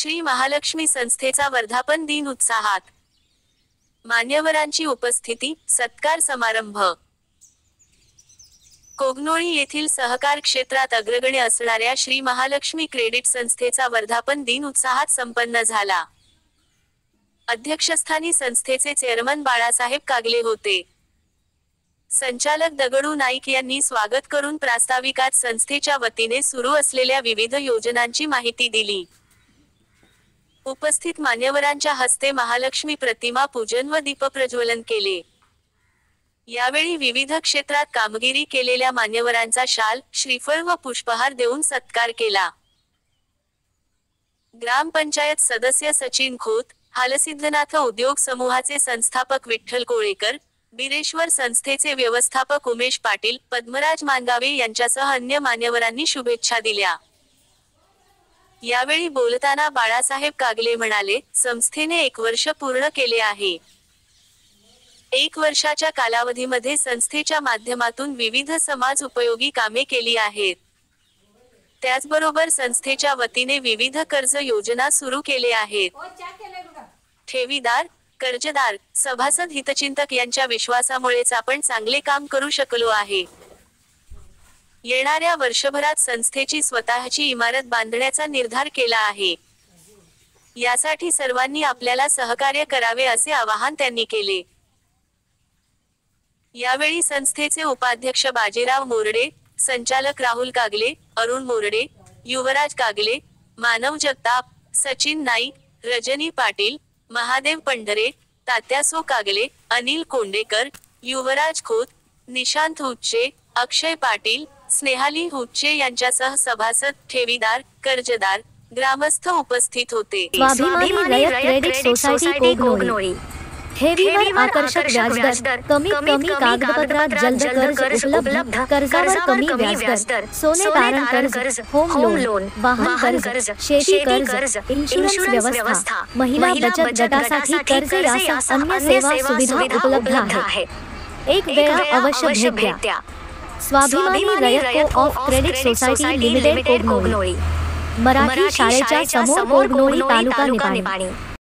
श्री महालक्ष्मी संस्थेचा वर्धापन दिन उत्साहात, मान्यवरांची उपस्थिती, सत्कार समारंभ। कोगनोळी येथील सहकार क्षेत्रात अग्रगण्य असणाऱ्या श्री महालक्ष्मी क्रेडिट संस्थेचा वर्धापन दिन उत्साहात संपन्न झाला। अध्यक्षस्थानी संस्थेचे चेअरमन बाळासाहेब कागले होते। संचालक दगडू नाईक यांनी स्वागत करून प्रास्ताविकात संस्थेच्या वतीने सुरू असलेल्या विविध योजनांची माहिती दिली। उपस्थित मान्यवरांच्या हस्ते महालक्ष्मी प्रतिमा पूजन व दीपप्रज्वलन केले। यावेळी विविध क्षेत्रात कामगिरी केलेल्या मान्यवरांचा शाल, श्रीफळ व पुष्पहार देऊन सत्कार केला। ग्रामपंचायत सदस्य सचिन खोत, हालसिद्धनाथ उद्योग समूहाचे संस्थापक विठ्ठल कोळेकर, बिरेश्वर संस्थेचे व्यवस्थापक उमेश पाटील, पद्मराज मानगावे यांच्यासह अन्य मान्यवरांनी शुभेच्छा दिल्या। यावेळी बोलताना बाळासाहेब कागले म्हणाले, संस्थेने 1 वर्ष पूर्ण केले आहे। 1 वर्षाच्या कालावधीमध्ये संस्थेच्या माध्यमातून विविध समाज उपयोगी कामे केली आहेत। त्याचबरोबर संस्थेच्या वतीने विविध कर्ज योजना सुरू केले आहेत। ठेवीदार, कर्जदार, सभासद हितचिंतक यांच्या विश्वासामुळेच आपण चांगले काम करू शकलो आहे। येणाऱ्या वर्षभरात संस्थेची स्वतःची इमारत बांधण्याचा निर्धार केला आहे। यासाठी सर्वांनी आपल्याला सहकार्य करावे असे आवाहन त्यांनी केले। यावेळी संस्थेचे उपाध्यक्ष बाजीराव मोरडे, संचालक राहुल कागले, अरुण मोरडे, युवराज कागले, मानव जगताप, सचिन नाईक, रजनी पाटील, महादेव पंढरे, तात्यासो कागले, अनिल कोंडेकर, युवराज खोत, निशांत हुच्चे, अक्षय पाटील, स्नेहाली हुच्चे यांच्यासह सभासद, ठेवीदार, कर्जदार, ग्रामस्थ उपस्थित होते। स्वाभिमानी रयत क्रेडिट सोसायटी कोगनोळी। ठेवीवर आकर्षक व्याजदर, कमी कागदपत्रात जलद कर्ज उपलब्ध, कर्जावर कमी व्याजदर, सोने तारण कर्ज, होम लोन, वाहन कर्ज, शेती कर्ज, इन्शुरन्स व्यवस्था, महिला बचत गटासाठी कर्ज यासह अन्य सेवा सुविधा उपलब्ध आहेत। एक वेळा अवश्य भेट द्या। Swabhimani Rayat co op credit society limited Kognoli. Marathi शाळेच्या समोर कोगनोळी, तालुका निपाणी।